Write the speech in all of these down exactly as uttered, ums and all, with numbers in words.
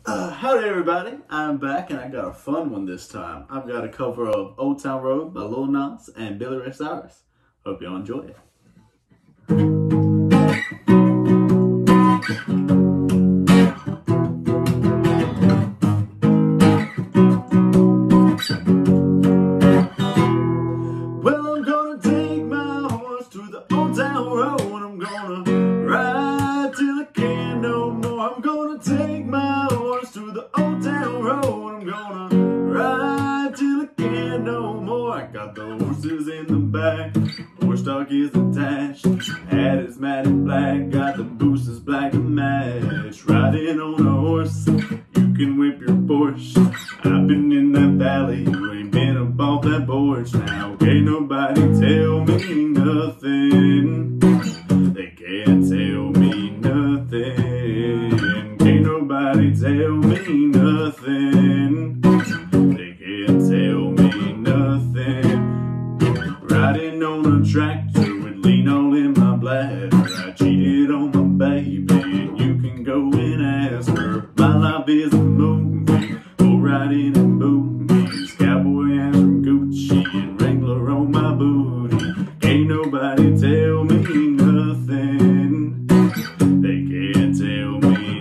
Uh, howdy everybody, I'm back and I got a fun one this time. I've got a cover of Old Town Road by Lil Nas and Billy Ray Cyrus. Hope y'all enjoy it. Well, I'm gonna take my horse to the Old Town Road. I'm gonna ride till I can't no more. I'm gonna take my horse to the Old Town Road. I'm gonna ride till I can't no more. I got the horses in the back, horse stock is attached, hat is matted black, got the boosters black to match. Riding on a horse, you can whip your Porsche. I've been in that valley, you ain't been up off that porch. Now can't nobody tell me nothing. They can't tell me nothing. Can't nobody tell me nothing. They can't tell me nothing. Riding on a tractor with lean all in my bladder. I cheated on my baby and you can go and ask her. My life is a movie, go riding in boobies, cowboy hats from Gucci and Wrangler on my booty. Can't nobody tell me nothing. They can't tell me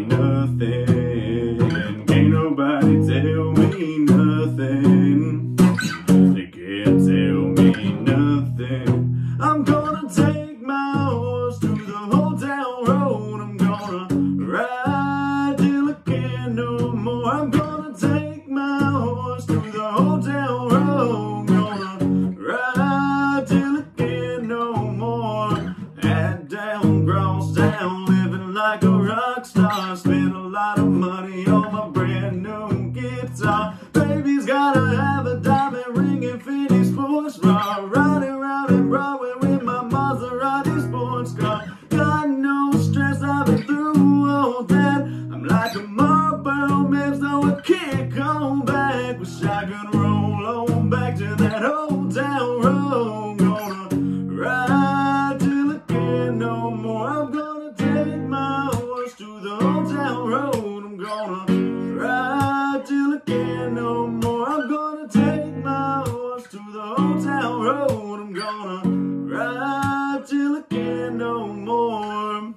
nothing. Can't nobody tell me nothing. They can't tell me nothing. I'm gonna take my horse to the Old Town Road. I'm gonna ride till I can't no more. I'm gonna take my horse to the Old Town Road. I'm gonna ride till I can't no more. Head down, cross down, living like a rock star. Spent a lot of money on my brand new guitar. Baby's gotta have a diamond ring and fifty sports bra. Riding around in Broadway with my Maserati sports car. Got no stress, I've been through all that. I'm like a Marlboro man, so I can't come back. Wish I could roll on back to that Old Town Road. Gonna ride till I can't no more. I'm gonna take my horse to the Old Town Road. I'm gonna ride till I can't no more. I'm gonna take my horse to the Old Town Road. I'm gonna ride till I can't no more.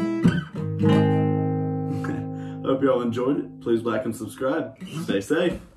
Hope y'all enjoyed it. Please like and subscribe. Stay safe.